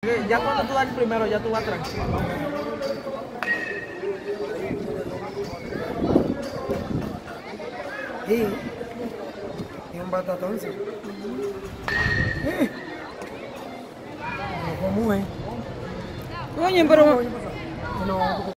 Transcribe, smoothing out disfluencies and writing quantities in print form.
Ya cuando tú das el primero, ya tú vas tranquilo. Y un batatón, sí. ¿Cómo es? Coño, pero... No,